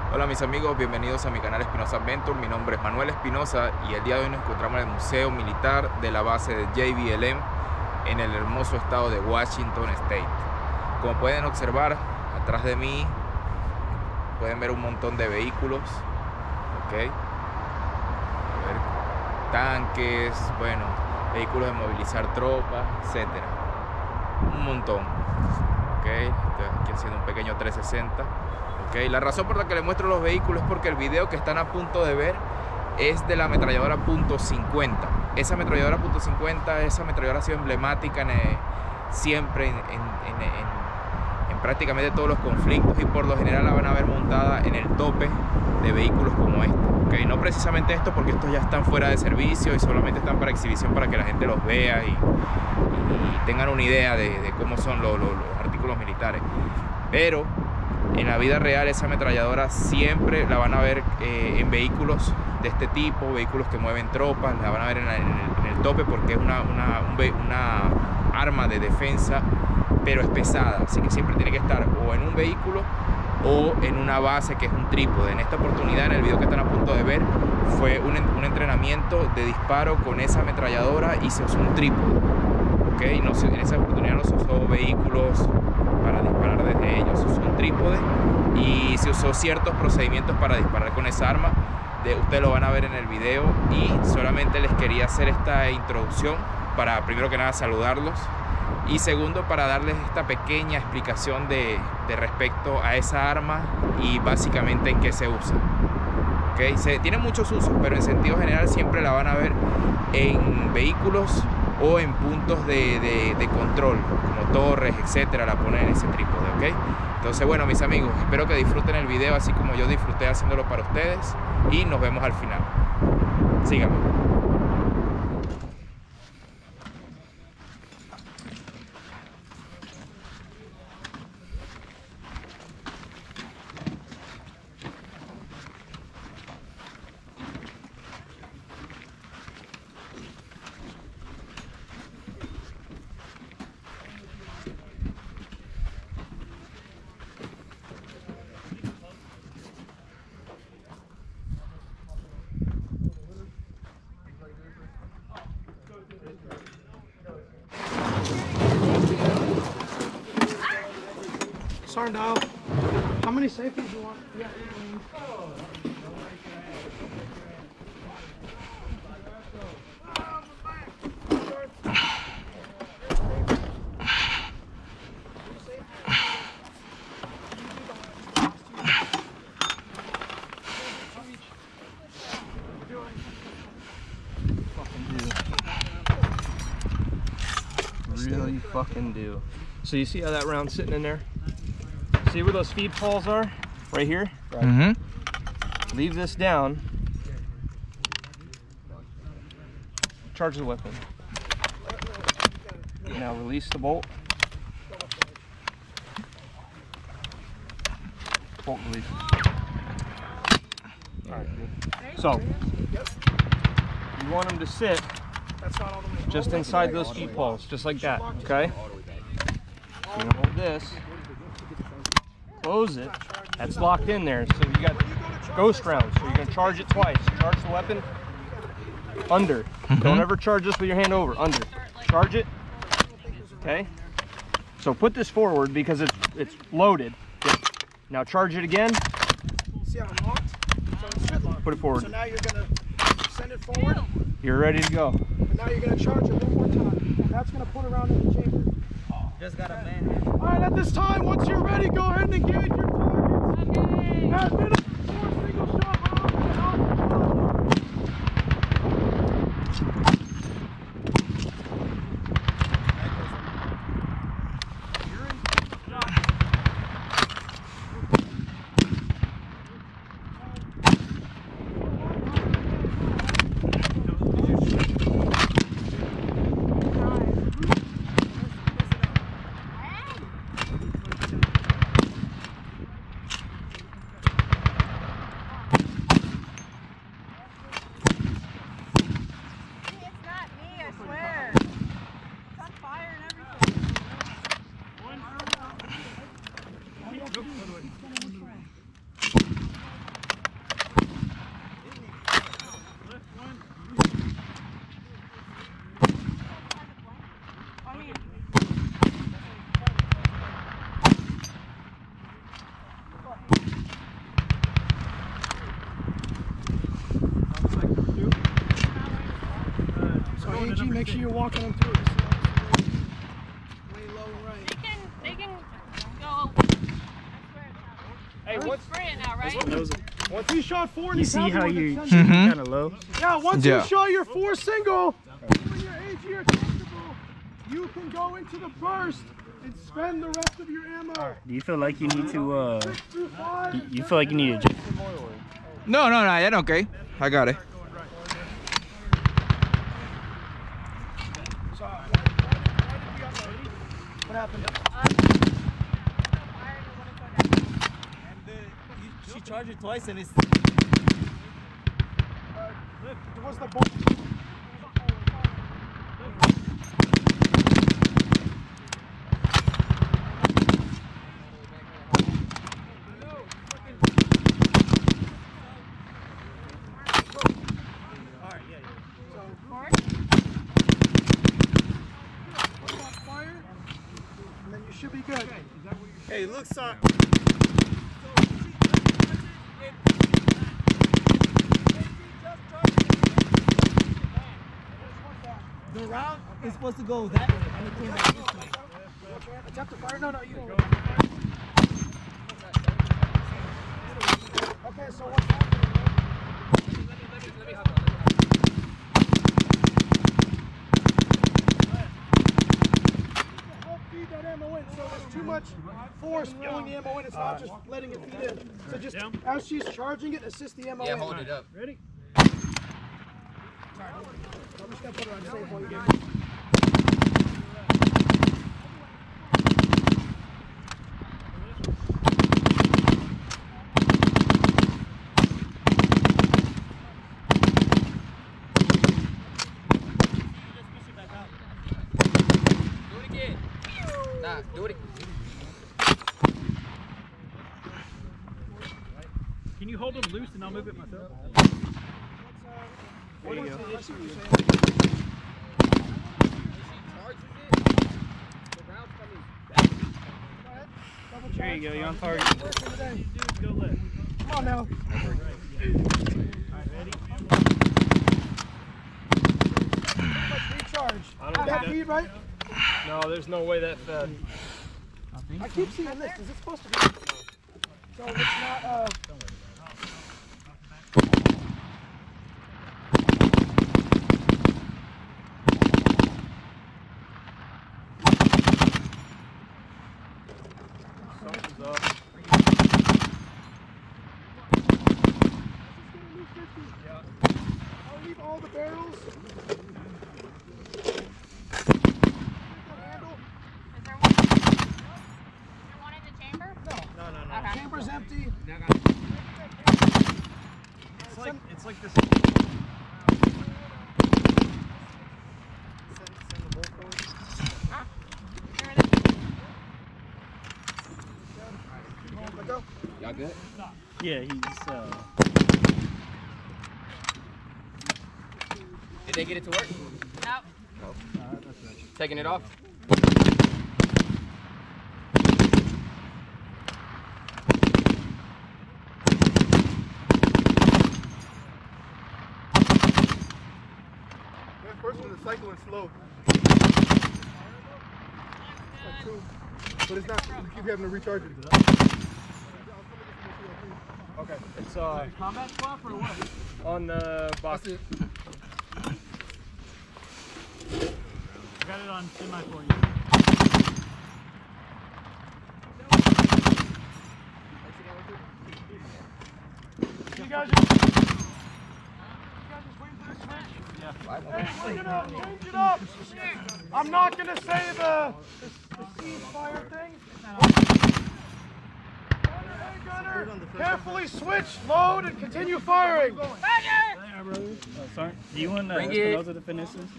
Hola mis amigos, bienvenidos a mi canal Espinosa Adventure. Mi nombre es Manuel Espinosa y el día de hoy nos encontramos en el Museo Militar de la base de JBLM en el hermoso estado de Washington State. Como pueden observar, atrás de mí pueden ver un montón de vehículos, ¿ok? A ver, tanques, bueno, vehículos de movilizar tropas, etcétera. Un montón, ¿ok? Estoy aquí haciendo un pequeño 360. Okay. La razón por la que les muestro los vehículos es porque el video que están a punto de ver es de la ametralladora .50. Esa ametralladora .50, esa ametralladora ha sido emblemática siempre en prácticamente todos los conflictos, y por lo general la van a ver montada en el tope de vehículos como este. Okay. No precisamente esto, porque estos ya están fuera de servicio y solamente están para exhibición, para que la gente los vea y tengan una idea de cómo son los artículos militares. Pero en la vida real esa ametralladora siempre la van a ver en vehículos de este tipo, vehículos que mueven tropas, la van a ver en el tope, porque es una arma de defensa, pero es pesada, así que siempre tiene que estar o en un vehículo o en una base que es un trípode. En esta oportunidad, en el video que están a punto de ver, fue un entrenamiento de disparo con esa ametralladora y se usó un trípode. ¿Okay? No, en esa oportunidad no se usó vehículos para disparar desde ellos, se usó un trípode y se usó ciertos procedimientos para disparar con esa arma. Ustedes lo van a ver en el video, y solamente les quería hacer esta introducción para, primero que nada, saludarlos, y segundo, para darles esta pequeña explicación de respecto a esa arma y básicamente en qué se usa. ¿Okay? Tiene muchos usos, pero en sentido general siempre la van a ver en vehículos o en puntos de control, como torres, etcétera, la ponen en ese trípode, ¿ok? Entonces, bueno, mis amigos, espero que disfruten el video así como yo disfruté haciéndolo para ustedes, y nos vemos al final. Síganme. Sorry, now. How many safeties do you want? Yeah. Really fucking do. So you see how that round's sitting in there? See where those feed poles are? Right here? Right. Mm-hmm. Leave this down. Charge the weapon. Now release the bolt. Bolt release. Alright, good. So, you want them to sit just inside those feed poles, just like that, okay? You're gonna hold this. Close it. That's locked in there. So you got ghost rounds. So you're gonna charge it twice. Charge the weapon under. Don't ever charge this with your hand over. Under. Charge it. Okay. So put this forward because it's loaded. Now charge it again. See how I'm locked? So it's fit locked. Put it forward. So now you're gonna send it forward. You're ready to go. And now you're gonna charge it one more time. And that's gonna put around in the chamber. Just got a man. All right, at this time, once you're ready, go ahead and engage your targets. At minimum 4 single shot rounds and out. make sure you're walking them through. Lay low and right. They can go. Hey, what's Sprint now, right? Once you shot 4 and You see how you Mhm. kind of low? Yeah, once Yeah. you shot your 4 single, when you're AG or tactical, you can go into the burst and spend the rest of your ammo. Do you feel like you need to 6 through 5. you feel like you need to No, ya no, okay. I got it. What happened? She charged it twice and it's. What's the ball? Fire, and then you should be good. Hey, look, son. The round is supposed to go that way, and it came back this way. Attempt to fire? No, you don't. Okay, so what's happening? Help feed that ammo in, so there's too much force pulling the ammo in. It's not just letting it feed in. So just as she's charging it, assist the ammo in. hold it up. Ready? Sorry, I'm just gonna put her on safe while you get it. Do it. Can you hold them loose and I'll move it myself? There you go. There you go, you're on target. Go left. Come on now. Recharge. That feed, right? No, there's no way that fed. I keep seeing this. Is it supposed to be? So it's not, Something's up. I'll leave all the barrels. Chamber's empty. It's like this. Y'all good? Yeah, he's Did they get it to work? Nope. Taking it off? First one, the cycling slow. But it's not, you keep having to recharge it. Okay, it's Combat swap or what? on the box. I got it on semi for you. You guys just waiting for the switch? Yeah. Hey, we're gonna change it up. I'm not gonna say the ceasefire thing. Gunner, carefully switch, load, and continue firing. sorry. Do you want Bring Espinosa to finish this?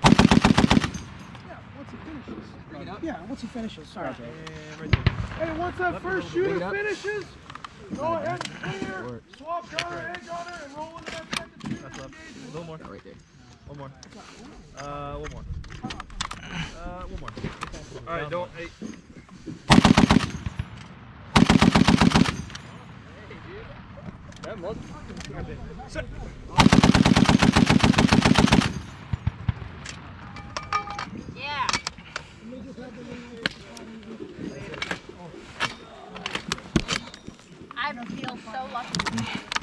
Once he finishes. Yeah, once he finishes. Sorry. Hey, once that first shooter finishes, go ahead and clear, swap gunner and gunner, and roll into that second shooter. A little more. Right there. One more. One more. One more. All right, don't. Hey. I feel so lucky.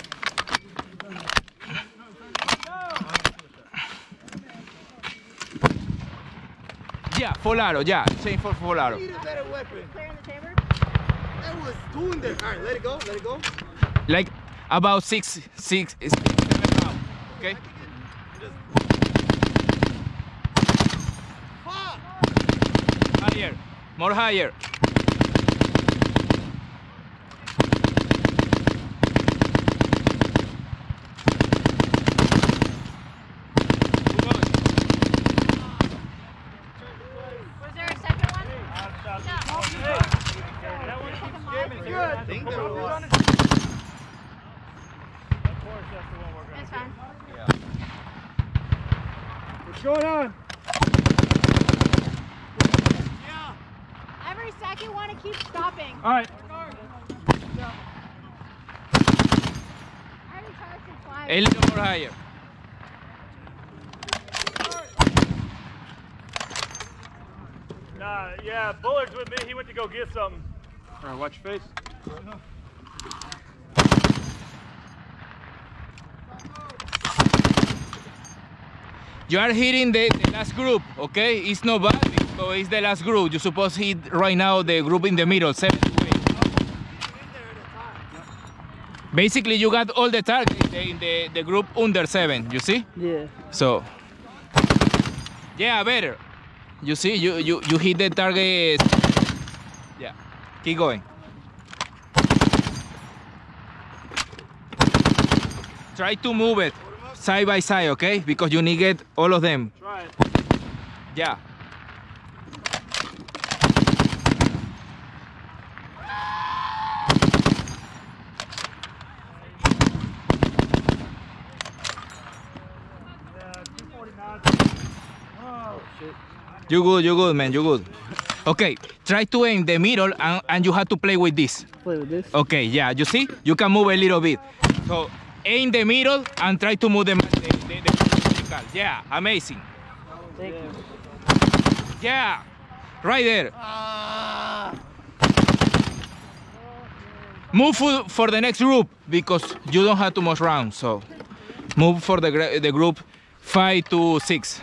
Yeah, full aro, yeah. Chain for full aro. Need a better weapon. Clearing the chamber? That was doing that. All right, let it go. Let it go. Like about 7 rounds. Okay? Higher. More higher. Was there a second one? No. I think there was. It's fine. What's going on? Every second one to keep stopping. All right. I already charged it twice. A little more higher. Nah, yeah, Bullard's with me. He went to go get something. All right, watch your face. You are hitting the last group, okay? It's not bad because it's the last group. You're supposed to hit right now the group in the middle, 7 to 8. Basically, you got all the targets in the group under 7, you see? Yeah. So, yeah, better. You see, you hit the target. Yeah, keep going. Try to move it side by side, okay? Because you need to get all of them. Try it. Yeah. You good, man, you good. Okay, try to aim the middle and you have to play with this. Play with this. Okay, yeah, you see? You can move a little bit. So, aim the middle and try to move the vertical. Yeah, amazing. Thank you. Yeah, right there. Move for the next group because you don't have too much rounds. So, move for the group 5 to 6.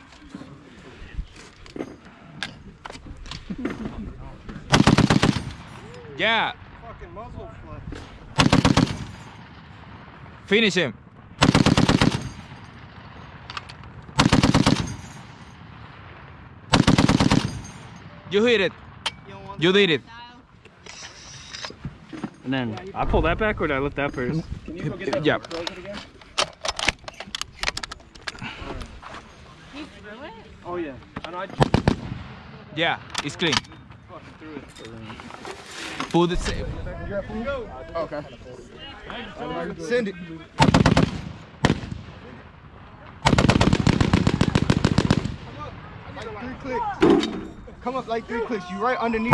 Yeah. Fucking muzzle flip. Finish him. You hit it. You did it. And then I pull that back, or did I lift that first? Can you go get that? Yeah. Close it again? You threw it? Oh yeah. And I Yeah, it's clean. fucking threw it. Put it. Okay. Send it. 3 clicks. Come up like 3 clicks. You right underneath.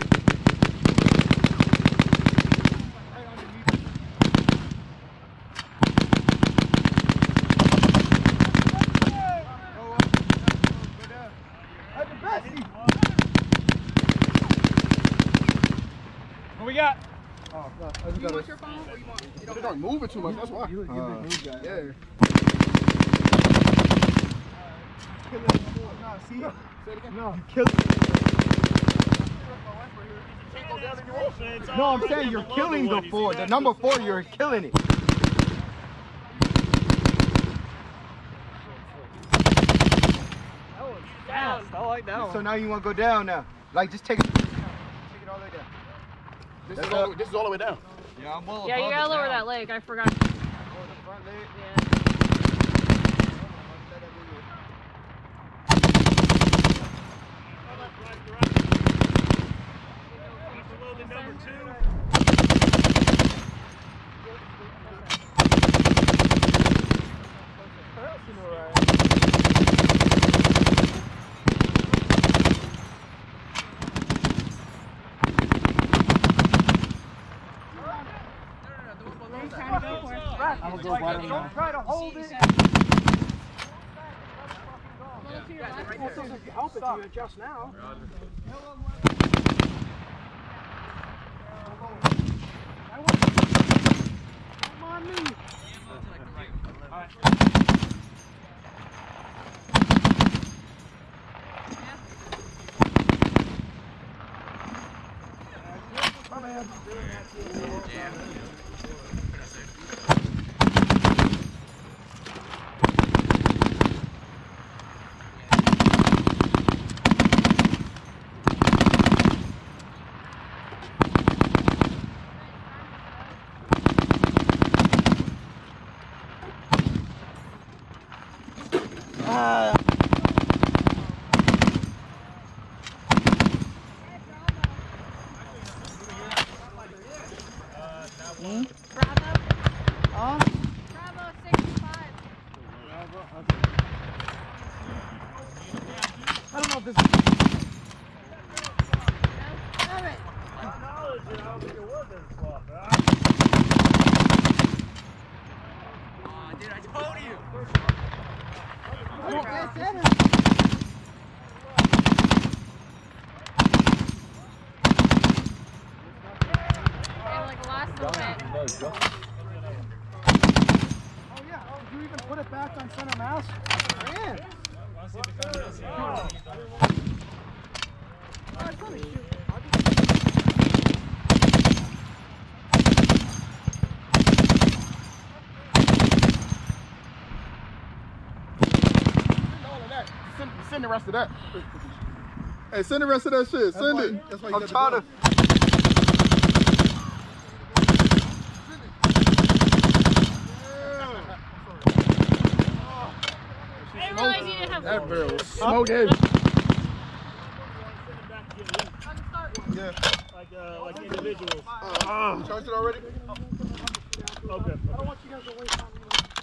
What we got? Oh, God. You want your phone or you want? You don't move it too much. That's why. You yeah. No, see? Say it again. No, you killed it. No, I'm saying you're killing the 4. The number 4, you're killing it. Fast. I like that So now you want to go down now. Like, just take it. Take it all the way down. This is all the way down. Yeah, I'm well Yeah, you above gotta it lower now. that leg. I forgot. Oh, the front leg? Yeah. I'm gonna go right on. Don't try to hold it. Help if you adjust now. I want man. Bravo. Huh? Bravo 65. I don't know if this is. Damn it. And like last moment. Oh yeah. Oh, did you even put it back on center mass? Man. Send the rest of that. Hey, send the rest of that shit. Send it. I'm trying to. I didn't realize you didn't have That barrel was smoke heavy. Yeah. Like individuals. You charged it already? Okay. I don't want you guys to waste time.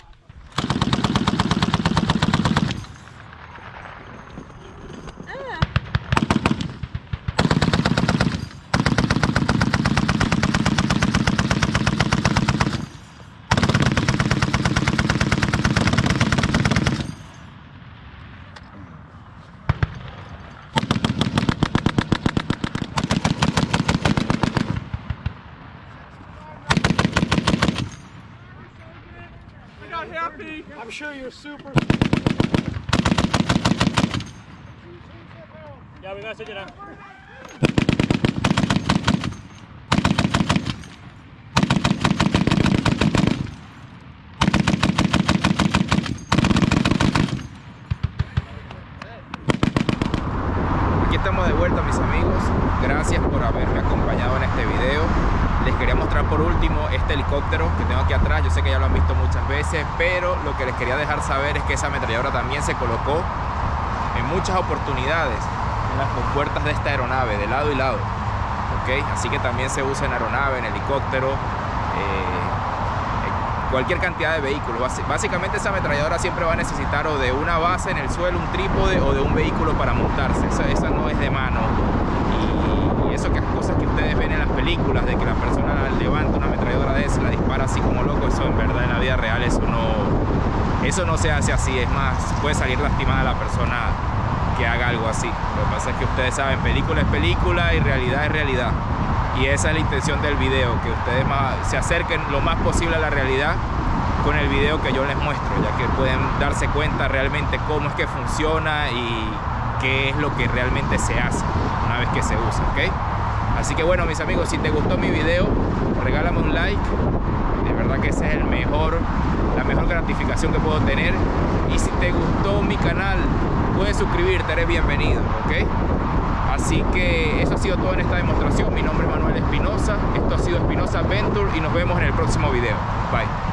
I'm sure you're super. Ya, me vas a llenar. Aquí estamos de vuelta, mis amigos. Gracias por haberme acompañado en este video. Les quería mostrar por último este helicóptero que tengo aquí atrás. Yo sé que ya lo han visto muchas veces, pero lo que les quería dejar saber es que esa ametralladora también se colocó en muchas oportunidades en las compuertas de esta aeronave, de lado y lado. ¿Okay? Así que también se usa en aeronave, en helicóptero, cualquier cantidad de vehículos. Básicamente esa ametralladora siempre va a necesitar o de una base en el suelo, un trípode, o de un vehículo para montarse. Esa no es de mano. Y eso que es cosas que ustedes ven en las películas, de que la persona levanta una ametralladora de esa, la dispara así como loco, eso en verdad en la vida real eso no se hace así. Es más, puede salir lastimada la persona que haga algo así. Lo que pasa es que ustedes saben, película es película y realidad es realidad. Y esa es la intención del video, que ustedes se acerquen lo más posible a la realidad con el video que yo les muestro, ya que pueden darse cuenta realmente cómo es que funciona y qué es lo que realmente se hace una vez que se usa, ¿ok? Así que bueno, mis amigos, si te gustó mi video, regálame un like. De verdad que ese es la mejor gratificación que puedo tener. Y si te gustó mi canal, puedes suscribirte, eres bienvenido, ¿ok? Así que eso ha sido todo en esta demostración. Mi nombre es Manuel Espinosa, esto ha sido Espinosa Adventure y nos vemos en el próximo video. Bye.